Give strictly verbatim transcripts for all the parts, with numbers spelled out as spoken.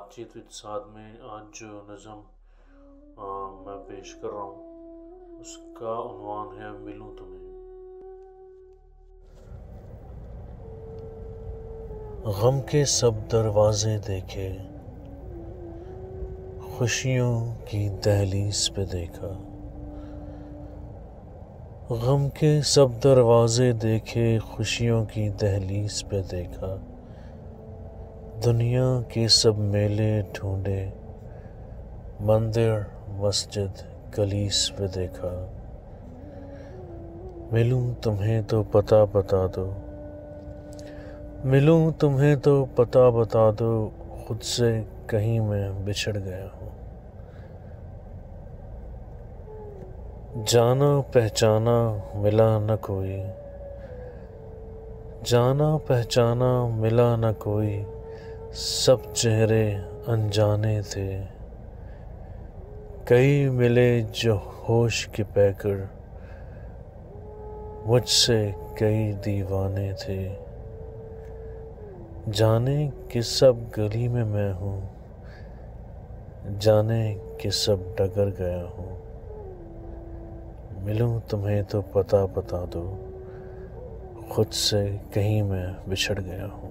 بات چیت وتھ ساتھ میں آج جو نظم آ، میں پیش کر رہا ہوں اس کا عنوان ہے ملوں تمہیں۔ غم کے سب دروازے دیکھے، خوشیوں کی دہلیز پہ دیکھا، غم کے سب دروازے دیکھے، خوشیوں کی دہلیز پہ دیکھا، دنیا کے سب میلے ڈھونڈے، مندر مسجد کلیس پہ دیکھا، ملوں تمہیں تو پتہ بتا دو، ملوں تمہیں تو پتہ بتا دو، خود سے کہیں میں بچھڑ گیا ہوں، جانا پہچانا ملا نہ کوئی، جانا پہچانا ملا نہ کوئی، سب چہرے انجانے تھے، کئی ملے جو ہوش کے پیکر، مجھ سے کئی دیوانے تھے، جانے کہ سب گلی میں میں ہوں، جانے کہ سب ڈگر گیا ہوں، ملوں تمہیں تو پتہ بتا دو، خود سے کہیں میں بچھڑ گیا ہوں،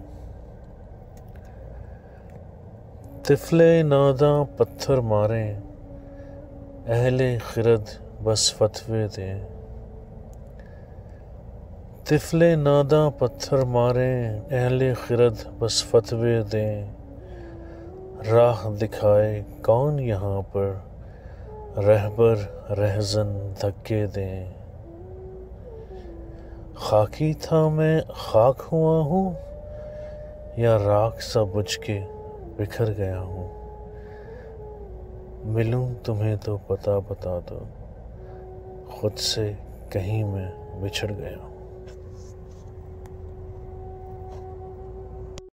طفل ناداں پتھر ماریں، اہل خرد بس فتوے دیں، طفل ناداں پتھر ماریں، اہل خرد بس فتوے دیں، راہ دکھائے کون یہاں پر، رہبر رہزن دھکے دیں، خاکی تھا میں خاک ہوا ہوں، یا راکھ سا بجھ کے بکھر گیا ہوں، ملوں تمہیں تو پتہ بتا دو، خود سے کہیں میں بچھڑ گیا ہوں۔